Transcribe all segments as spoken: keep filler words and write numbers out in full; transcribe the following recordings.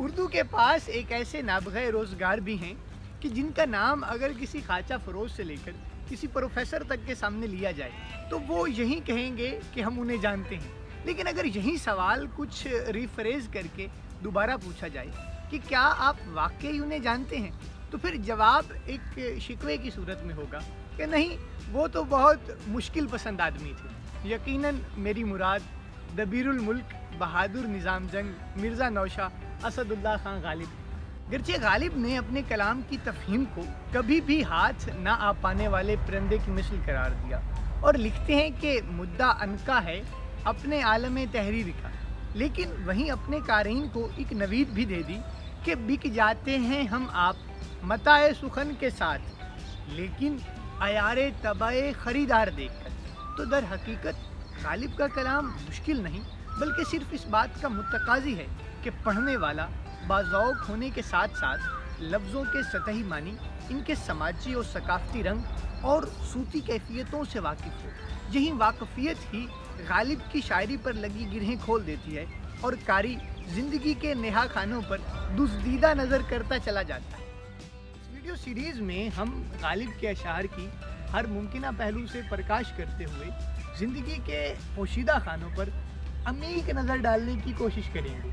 اردو کے پاس ایک ایسے نابغہ روزگار بھی ہیں کہ جن کا نام اگر کسی خواجہ فروز سے لے کر کسی پروفیسر تک کے سامنے لیا جائے تو وہ یہی کہیں گے کہ ہم انہیں جانتے ہیں، لیکن اگر یہی سوال کچھ ریفریز کر کے دوبارہ پوچھا جائے کہ کیا آپ واقعی انہیں جانتے ہیں، تو پھر جواب ایک شکوے کی صورت میں ہوگا کہ نہیں، وہ تو بہت مشکل پسند آدمی تھے۔ یقیناً میری مراد دبیر الملک بہادر نظام جنگ مرزا نوشاہ اسد اللہ خان غالب۔ گرچہ غالب نے اپنے کلام کی تفہیم کو کبھی بھی ہاتھ نہ آ پانے والے پرندے کی مثل قرار دیا اور لکھتے ہیں کہ مدعا عنقا ہے اپنے عالم تحریر کا، لیکن وہیں اپنے قارئین کو ایک نوید بھی دے دی کہ بک جاتے ہیں ہم آپ متاع سخن کے ساتھ، لیکن عیار طبع خریدار دیکھ کر۔ تو در حقیقت غالب کا کلام مشکل نہیں بلکہ صرف اس بات کا متقاضی ہے کہ پڑھنے والا باذوق ہونے کے ساتھ ساتھ لفظوں کے سطحی معنی، ان کے سماجی اور ثقافتی رنگ اور صوتی کیفیتوں سے واقف ہو۔ یہی واقفیت ہی غالب کی شاعری پر لگی گرہیں کھول دیتی ہے اور قاری زندگی کے نہا خانوں پر دزدیدہ نظر کرتا چلا جاتا ہے۔ اس ویڈیو سیریز میں ہم غالب کے اشعار کی ہر ممکنہ پہلو سے پرکاش کرتے ہوئے زندگی کے پوشیدہ خانوں پر عمیق نظر ڈالنے کی کوشش کریں گے۔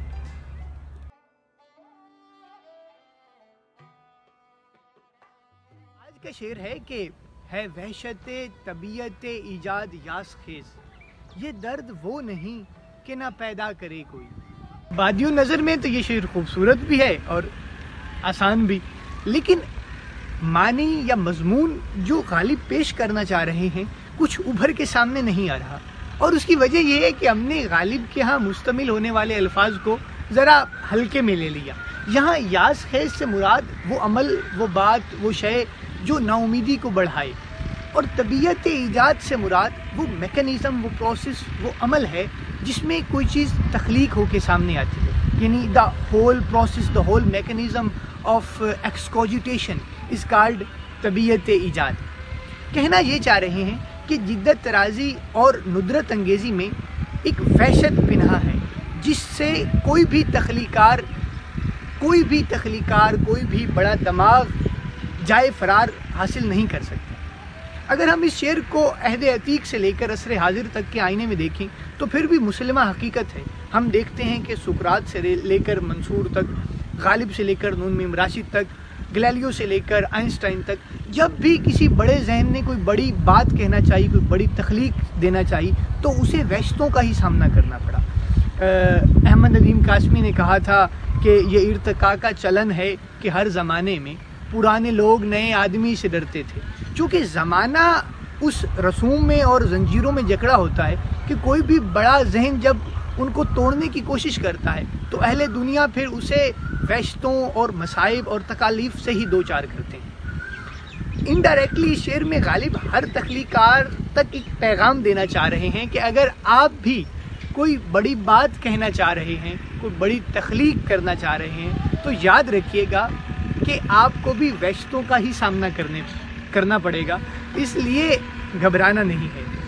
آج کا شعر ہے کہ ہے وحشت طبیعت ایجاد یاس خیز، یہ درد وہ نہیں کہ نہ پیدا کرے کوئی۔ بادیو نظر میں تو یہ شعر خوبصورت بھی ہے اور آسان بھی، لیکن معنی یا مضمون جو غالب پیش کرنا چاہ رہے ہیں کچھ ابھر کے سامنے نہیں آ رہا، اور اس کی وجہ یہ ہے کہ ہم نے غالب کے ہاں مشتمل ہونے والے الفاظ کو ذرا ہلکے میں لے لیا۔ یہاں یاس خیز سے مراد وہ عمل، وہ بات، وہ شے جو نا امیدی کو بڑھائے، اور طبیعت ایجاد سے مراد وہ میکنزم، وہ پروسیس، وہ عمل ہے جس میں کوئی چیز تخلیق ہو کے سامنے آتی ہے، یعنی the whole process, the whole mechanism of excogitation is called طبیعت ایجاد۔ کہنا یہ چاہ رہے ہیں کہ جدت ترازی اور ندرت انگیزی میں ایک وحشت پنہا ہے جس سے کوئی بھی تخلیقار کوئی بھی تخلیقار کوئی بھی بڑا دماغ جائے فرار حاصل نہیں کر سکتا۔ اگر ہم اس شعر کو عہد عتیق سے لے کر عصر حاضر تک کے آئینے میں دیکھیں تو پھر بھی مسلمہ حقیقت ہے۔ ہم دیکھتے ہیں کہ سقراط سے لے کر منصور تک، غالب سے لے کر نون میم راشد تک، گلیلیو سے لے کر آئنسٹائن تک، جب بھی کسی بڑے ذہن نے کوئی بڑی بات کہنا چاہیے، کوئی بڑی تخلیق دینا چاہیے، تو اسے وحشتوں کا ہی سامنا کرنا پڑا۔ احمد ندیم قاسمی نے کہا تھا کہ یہ ارتقاء کا چلن ہے کہ ہر زمانے میں پرانے لوگ نئے آدمی سے ڈرتے تھے، چونکہ زمانہ اس رسوم میں اور زنجیروں میں جکڑا ہوتا ہے کہ کوئی بھی بڑا ذہن جب ان کو توڑنے کی کوشش کرتا ہے تو اہل دنیا پھر اسے وحشتوں اور مصائب اور تکالیف سے ہی دو چار کرتے ہیں۔ انڈائریکٹلی شعر میں غالب ہر تخلیقار تک ایک پیغام دینا چاہ رہے ہیں کہ اگر آپ بھی کوئی بڑی بات کہنا چاہ رہے ہیں، کوئی بڑی تخلیق کرنا چاہ رہے ہیں، تو یاد رکھیے گا کہ آپ کو بھی وحشتوں کا ہی سامنا کرنے کرنا پڑے گا، اس لیے گھبرانا نہیں ہے۔